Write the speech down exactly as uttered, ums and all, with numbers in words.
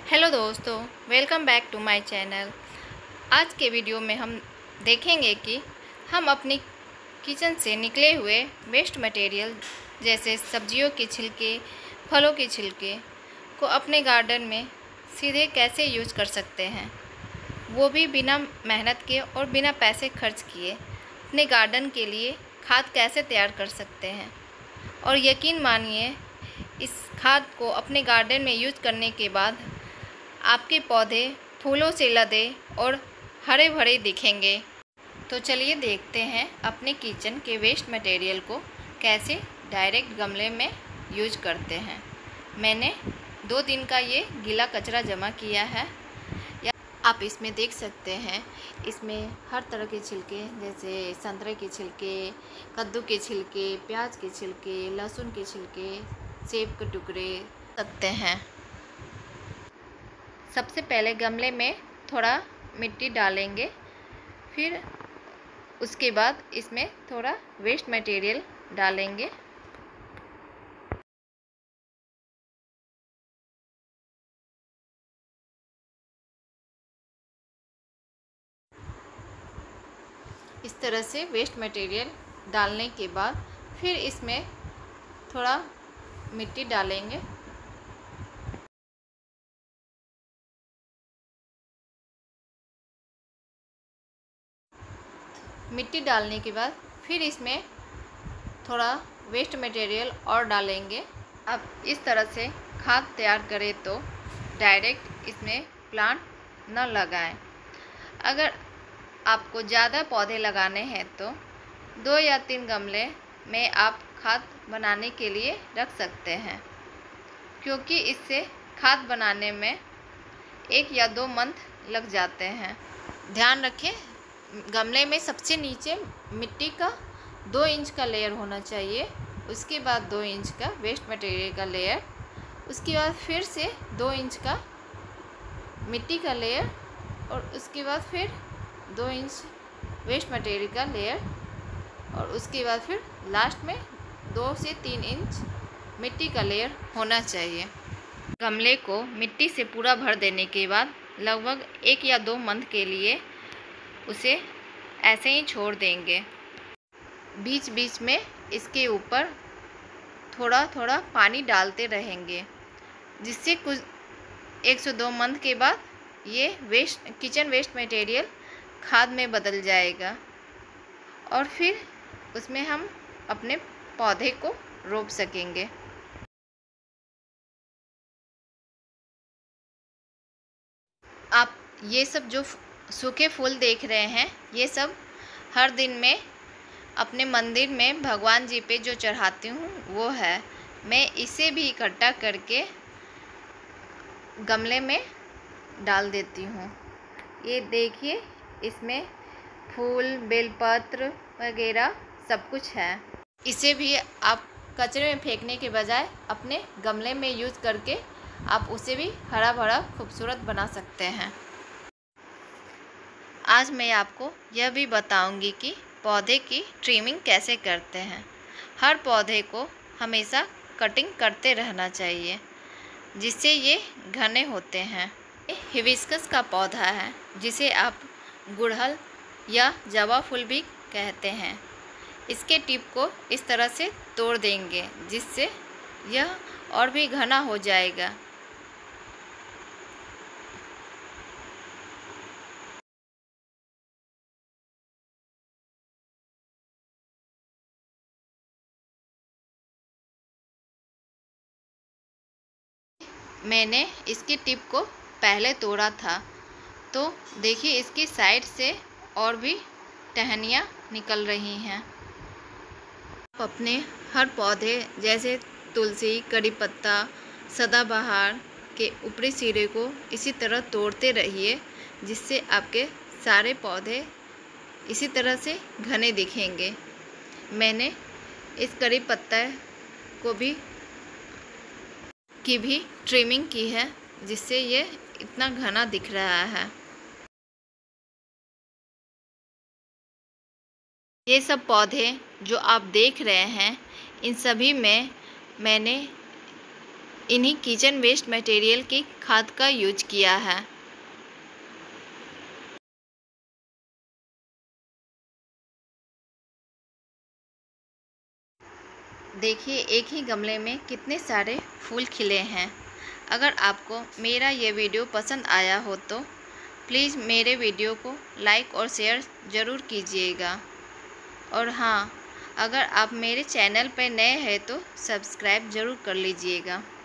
Hello दोस्तों, welcome back to my channel. आज के वीडियो में हम देखेंगे कि हम अपनी किचन से निकले हुए वेस्ट मटेरियल जैसे सब्जियों के छिलके, फलों के छिलके को अपने गार्डन में सीधे कैसे यूज कर सकते हैं, वो भी बिना मेहनत के और बिना पैसे खर्च किए। अपने गार्डन के लिए खाद कैसे तैयार कर सकते हैं और यकीन मानिए, इस खाद को अपने गार्डन में यूज करने के बाद आपके पौधे फूलों से लदे और हरे भरे दिखेंगे। तो चलिए देखते हैं अपने किचन के वेस्ट मटेरियल को कैसे डायरेक्ट गमले में यूज करते हैं। मैंने दो दिन का ये गीला कचरा जमा किया है। या आप इसमें देख सकते हैं, इसमें हर तरह के छिलके जैसे संतरे के छिलके, कद्दू के छिलके, प्याज के छिलके, लहसुन के छिलके, सेब के टुकड़े सकते हैं। सबसे पहले गमले में थोड़ा मिट्टी डालेंगे, फिर उसके बाद इसमें थोड़ा वेस्ट मटेरियल डालेंगे। इस तरह से वेस्ट मटेरियल डालने के बाद फिर इसमें थोड़ा मिट्टी डालेंगे। मिट्टी डालने के बाद फिर इसमें थोड़ा वेस्ट मटेरियल और डालेंगे। अब इस तरह से खाद तैयार करें तो डायरेक्ट इसमें प्लांट न लगाएं। अगर आपको ज़्यादा पौधे लगाने हैं तो दो या तीन गमले में आप खाद बनाने के लिए रख सकते हैं, क्योंकि इससे खाद बनाने में एक या दो मंथ लग जाते हैं। ध्यान रखें, गमले में सबसे नीचे मिट्टी का दो इंच का लेयर होना चाहिए, उसके बाद दो इंच का वेस्ट मटेरियल का लेयर, उसके बाद फिर से दो इंच का मिट्टी का लेयर और उसके बाद फिर दो इंच वेस्ट मटेरियल का लेयर और उसके बाद फिर लास्ट में दो से तीन इंच मिट्टी का लेयर होना चाहिए। गमले को मिट्टी से पूरा भर देने के बाद लगभग एक या दो मंथ के लिए उसे ऐसे ही छोड़ देंगे। बीच बीच में इसके ऊपर थोड़ा थोड़ा पानी डालते रहेंगे, जिससे कुछ एक से दो मंथ के बाद ये वेस्ट किचन वेस्ट मटेरियल खाद में बदल जाएगा और फिर उसमें हम अपने पौधे को रोप सकेंगे। आप ये सब जो सूखे फूल देख रहे हैं, ये सब हर दिन में अपने मंदिर में भगवान जी पे जो चढ़ाती हूँ वो है। मैं इसे भी इकट्ठा करके गमले में डाल देती हूँ। ये देखिए, इसमें फूल, बेलपत्र वगैरह सब कुछ है। इसे भी आप कचरे में फेंकने के बजाय अपने गमले में यूज़ करके आप उसे भी हरा भरा खूबसूरत बना सकते हैं। आज मैं आपको यह भी बताऊंगी कि पौधे की ट्रिमिंग कैसे करते हैं। हर पौधे को हमेशा कटिंग करते रहना चाहिए, जिससे ये घने होते हैं। हिबिस्कस का पौधा है, जिसे आप गुड़हल या जवा फूल भी कहते हैं। इसके टिप को इस तरह से तोड़ देंगे, जिससे यह और भी घना हो जाएगा। मैंने इसकी टिप को पहले तोड़ा था, तो देखिए इसकी साइड से और भी टहनियाँ निकल रही हैं। आप अपने हर पौधे जैसे तुलसी, कड़ी पत्ता, सदाबहार के ऊपरी सिरे को इसी तरह तोड़ते रहिए, जिससे आपके सारे पौधे इसी तरह से घने दिखेंगे। मैंने इस कड़ी पत्ता को भी की भी ट्रिमिंग की है, जिससे ये इतना घना दिख रहा है। ये सब पौधे जो आप देख रहे हैं, इन सभी में मैंने इन्हीं किचन वेस्ट मटेरियल की खाद का यूज किया है। देखिए एक ही गमले में कितने सारे फूल खिले हैं। अगर आपको मेरा ये वीडियो पसंद आया हो तो प्लीज़ मेरे वीडियो को लाइक और शेयर ज़रूर कीजिएगा। और हाँ, अगर आप मेरे चैनल पर नए हैं तो सब्सक्राइब ज़रूर कर लीजिएगा।